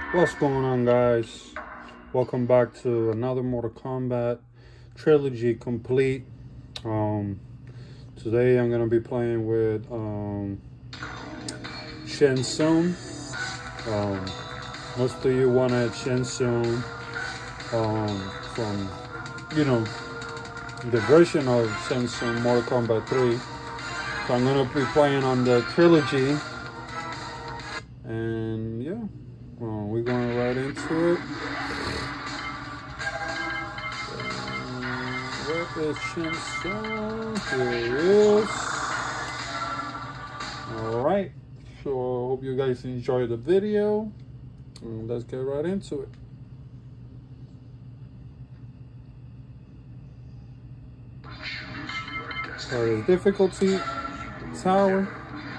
What's going on, guys? Welcome back to another Mortal Kombat trilogy complete. Um, Today I'm gonna be playing with Shang Tsung. Most of you wanted Shang Tsung from the version of Shang Tsung Mortal Kombat 3. So I'm gonna be playing on the trilogy, and yeah. We're going right into it. Where is Shang Tsung? Here he is. Alright. So I hope you guys enjoyed the video. Let's get right into it. Start difficulty. Tower.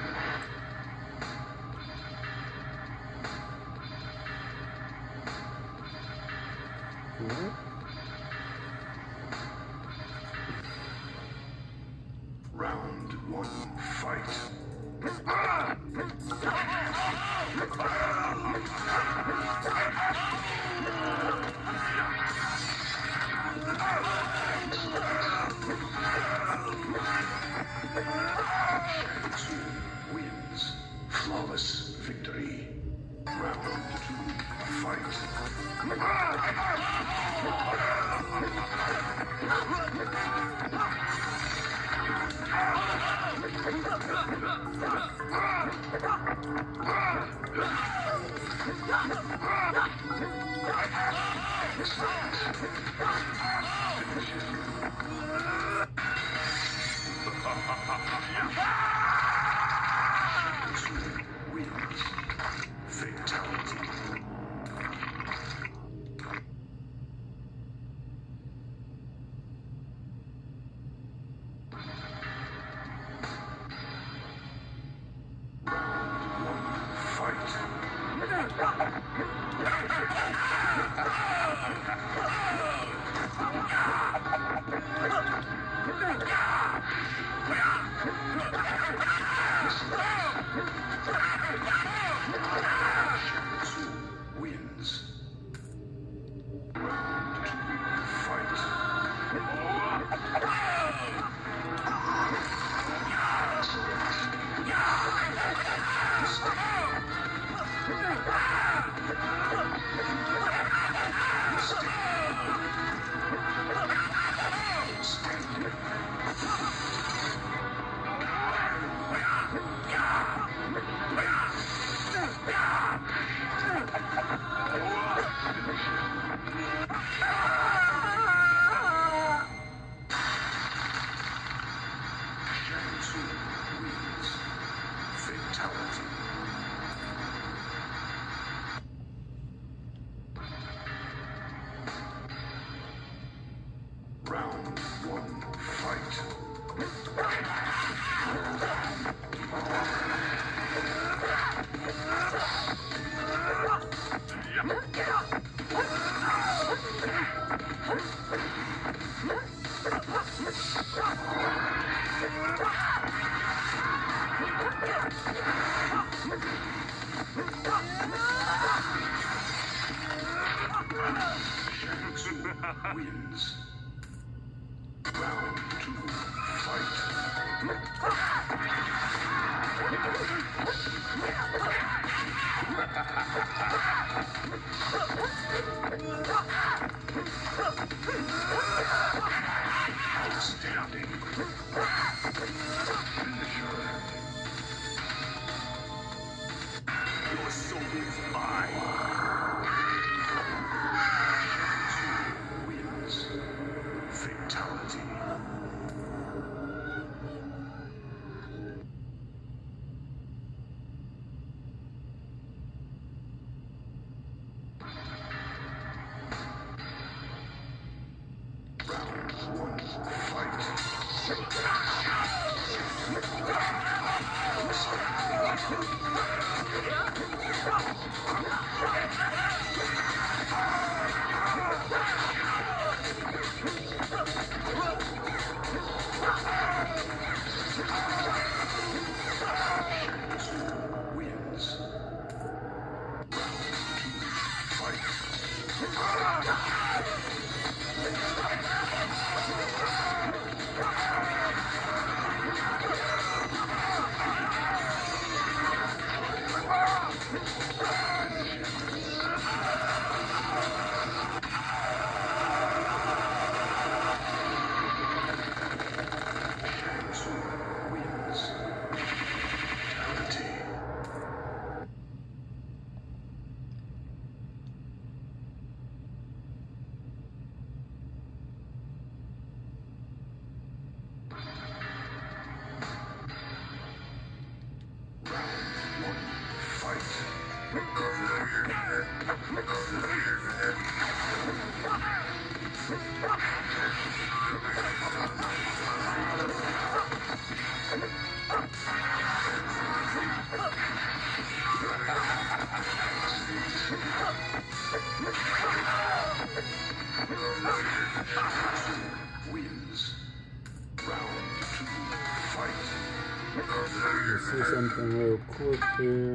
Round one, fight. Shang Tsung wins. Flawless victory. Round two, fight. Wins. Fatality. Wins. Round two, fight. Shang Tsung wins. Fatality. Round one, fight. Shang Tsung wins. Round two, fight. Outstanding. Finisher. Your soul is mine. Shang Tsung wins. Fatality. Round one, fight. Shang Tsung wins. Round two, Wins. Round 2. Fight. Let's see something real quick here.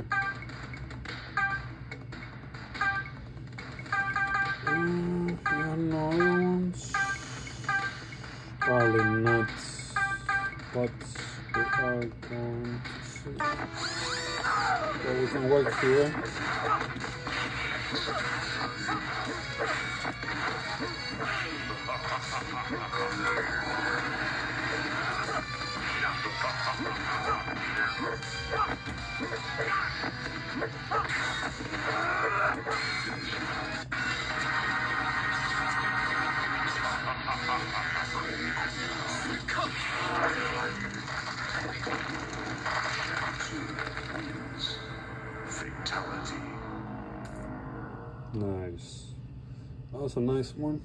No other ones? Probably not. But we are going to see what we can work here. Fatality. Nice. That was a nice one.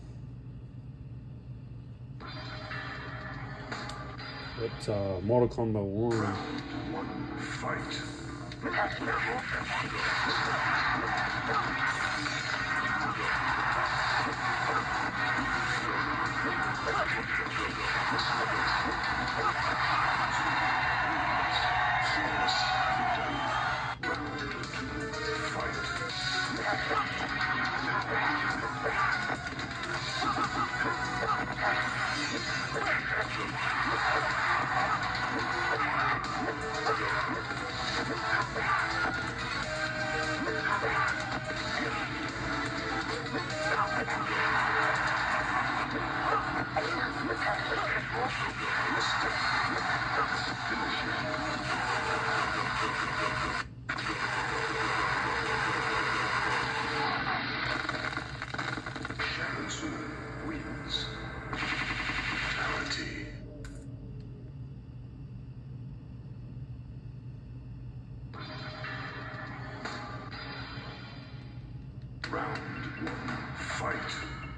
It's Mortal Kombat 1. Round 1. Fight. Wins. Fatality. Round 1. Fight.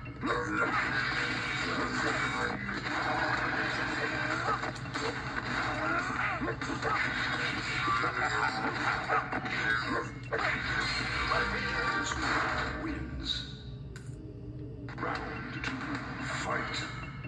Wins. Round 2. Fight.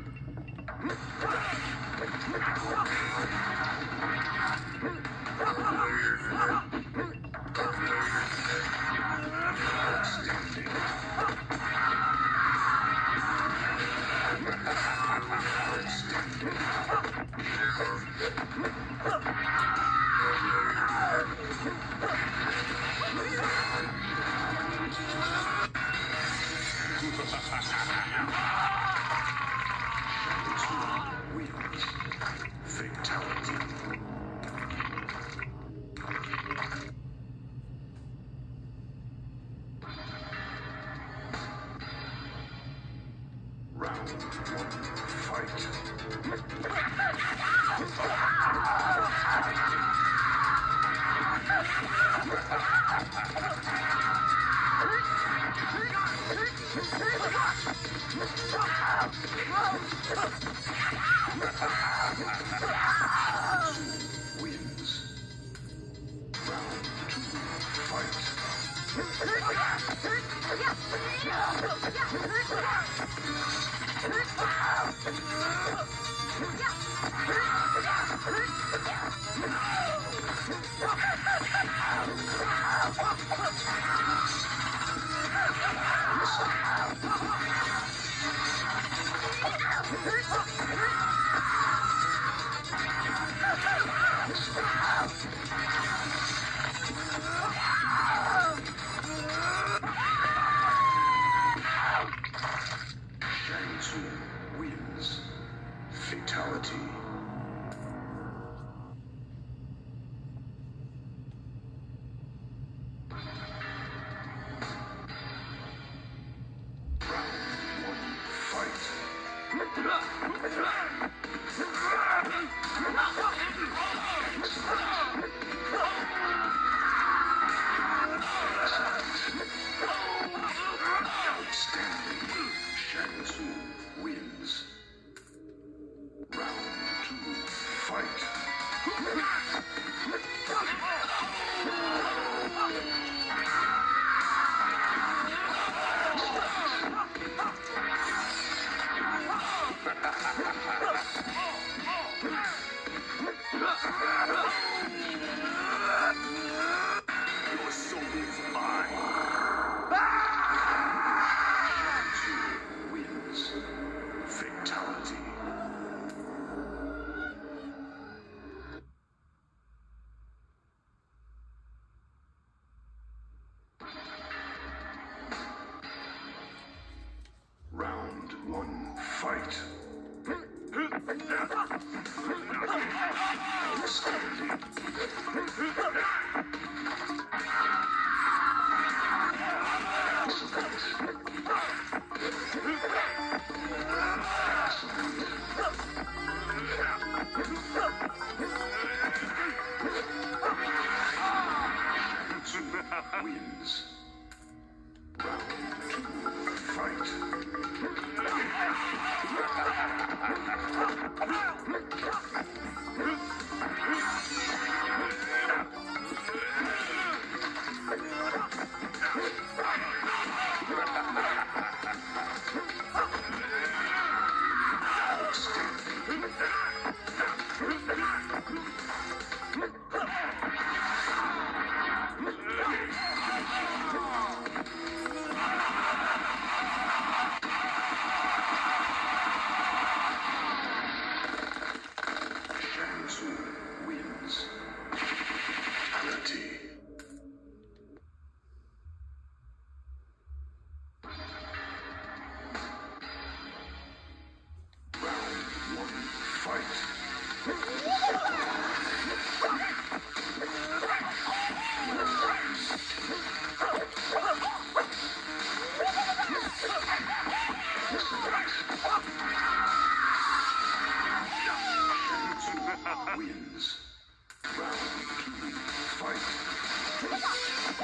Wins. Fatality. Round 1. Fight. Wins. Round 2. Fight. fight. Outstanding. Wins. Round 2, fight. Wins. Fatality. Round 1, fight. Wins. Round 2, fight.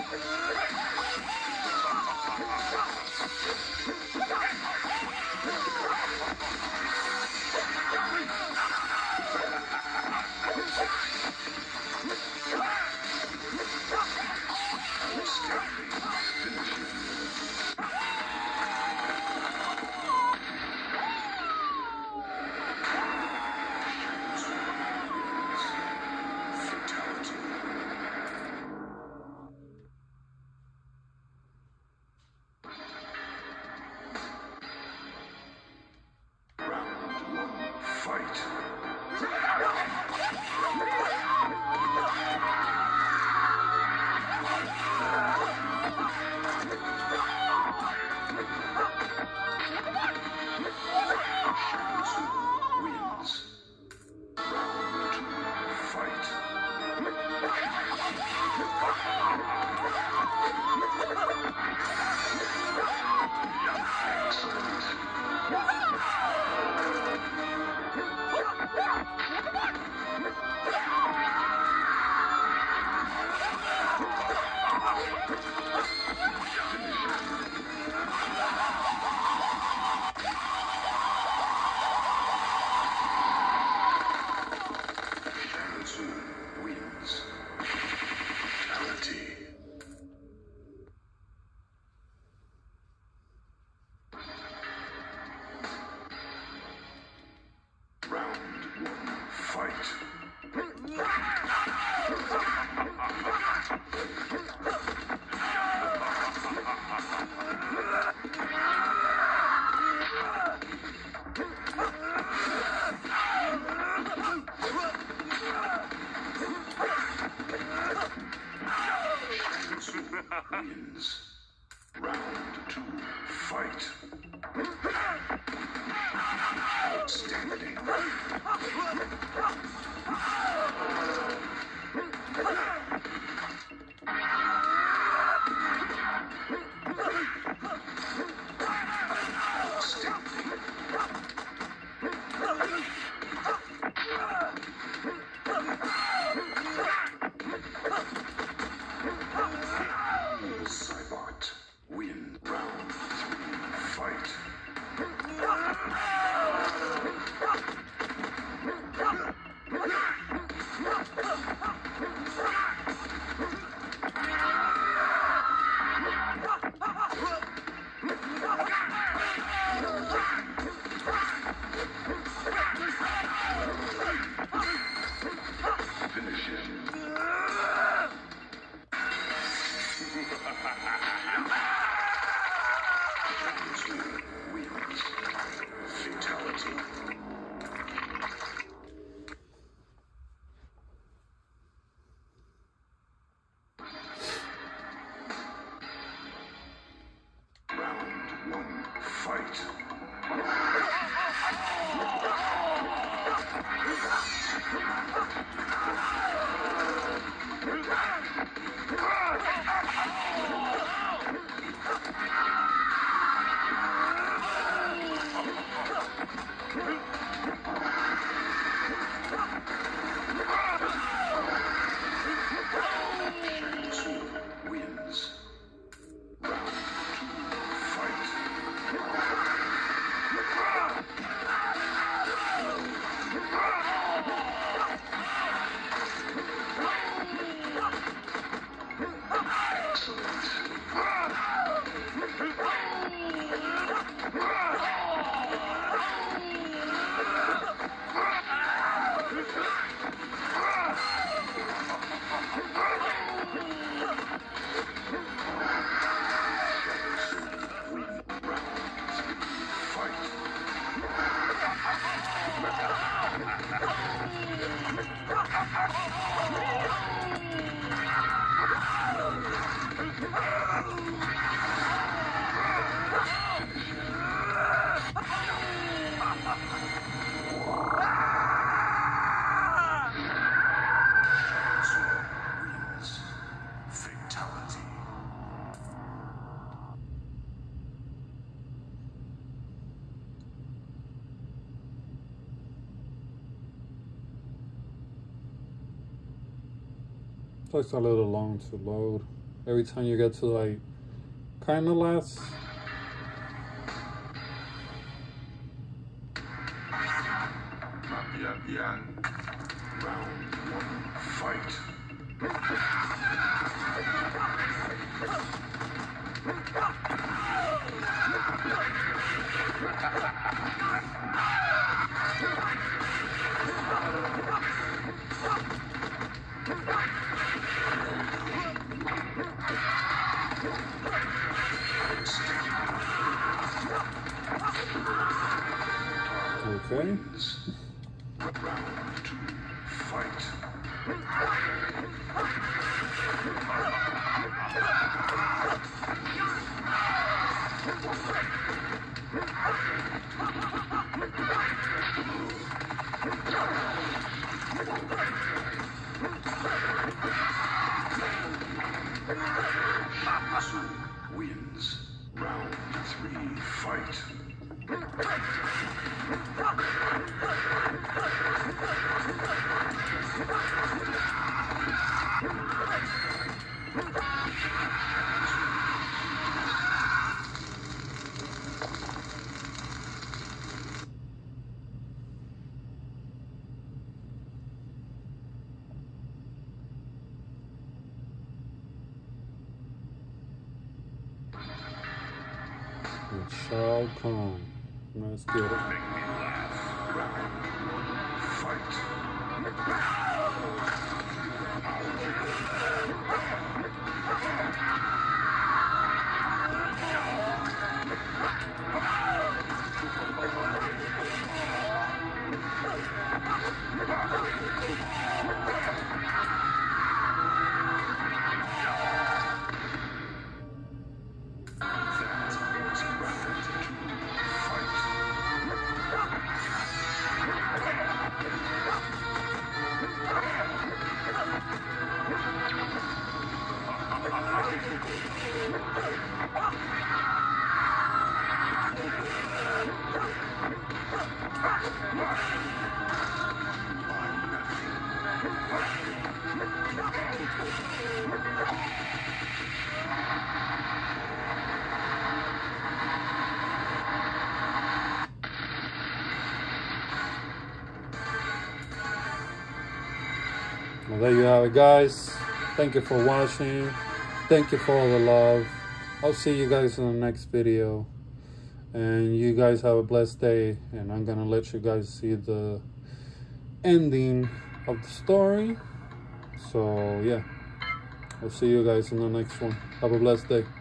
Wins. Round 2, fight. Outstanding. Cybot. Win. Round 3, fight. Finish him. Wins. Fatality. Round 1, fight. Fatality. Takes a little long to load. Every time you get to like kind of last. Not yet. Round one, fight. Okay. Round two, fight. Su wins. Round three, fight. It shall come. Let's get it. Make me laugh. Round one, fight. Well, there you have it, guys. Thank you for watching. Thank you for all the love. I'll see you guys in the next video. And you guys have a blessed day. And I'm gonna let you guys see the ending of the story. So yeah, I'll see you guys in the next one. Have a blessed day.